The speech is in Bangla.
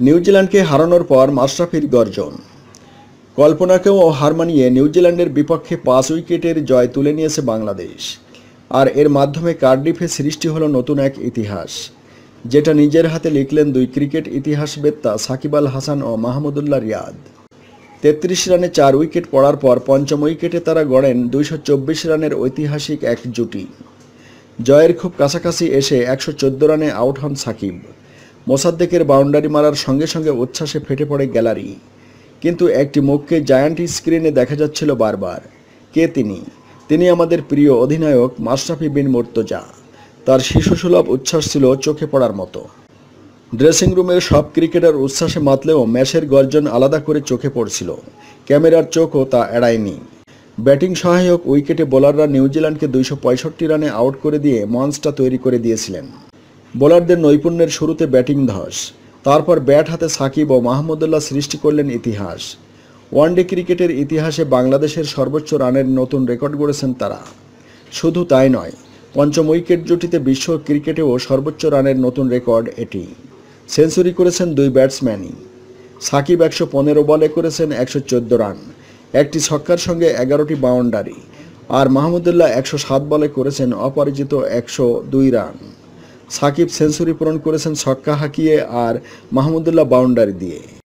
নিউজিল্যান্ডকে হারানোর পর মাশরাফির গর্জন। কল্পনাকেও হার মানিয়ে নিউজিল্যান্ডের বিপক্ষে 5 উইকেটের জয় তুলে নিয়েছে বাংলাদেশ। আর এর মাধ্যমে কার্ডিফে সৃষ্টি হলো নতুন এক ইতিহাস, যেটা নিজের হাতে লিখলেন দুই ক্রিকেট ইতিহাসবেত্তা সাকিব আল হাসান ও মাহমুদুল্লাহ রিয়াদ। 33 রানে 4 উইকেট পড়ার পর পঞ্চম উইকেটে তারা গড়েন 224 রানের ঐতিহাসিক এক জুটি। জয়ের খুব কাছাকাছি এসে 114 রানে আউট হন সাকিব। মোসাদ্দেকের বাউন্ডারি মারার সঙ্গে সঙ্গে উচ্ছ্বাসে ফেটে পড়ে গ্যালারি। কিন্তু একটি মুখকে জায়ান্ট স্ক্রিনে দেখা যাচ্ছিল বারবার। কে তিনি? তিনি আমাদের প্রিয় অধিনায়ক মাশরাফি বিন মুর্তজা। তার শিশুসুলভ উচ্ছ্বাস ছিল চোখে পড়ার মতো। ড্রেসিং রুমের সব ক্রিকেটার উচ্ছ্বাসে মাতলেও ম্যাচের গর্জন আলাদা করে চোখে পড়ছিল। ক্যামেরার চোখও তা এড়ায়নি। ব্যাটিং সহায়ক উইকেটে বোলাররা নিউজিল্যান্ডকে 265 রানে আউট করে দিয়ে মঞ্চটা তৈরি করে দিয়েছিলেন। বোলারদের নৈপুণ্যের শুরুতে ব্যাটিং ধস, তারপর ব্যাট হাতে সাকিব ও মাহমুদুল্লাহ সৃষ্টি করলেন ইতিহাস। ওয়ানডে ক্রিকেটের ইতিহাসে বাংলাদেশের সর্বোচ্চ রানের নতুন রেকর্ড গড়েছেন তারা। শুধু তাই নয়, পঞ্চম উইকেট জুটিতে বিশ্ব ক্রিকেটেও সর্বোচ্চ রানের নতুন রেকর্ড এটি। সেঞ্চুরি করেছেন দুই ব্যাটসম্যানই। সাকিব 115 বলে করেছেন 114 রান, একটি ছক্কার সঙ্গে 11টি বাউন্ডারি। আর মাহমুদুল্লাহ 107 বলে করেছেন অপরাজিত 102 রান। সাকিব সেঞ্চুরি পূরণ করেছেন ছক্কা হাঁকিয়ে আর মাহমুদুল্লাহ বাউন্ডারি দিয়ে।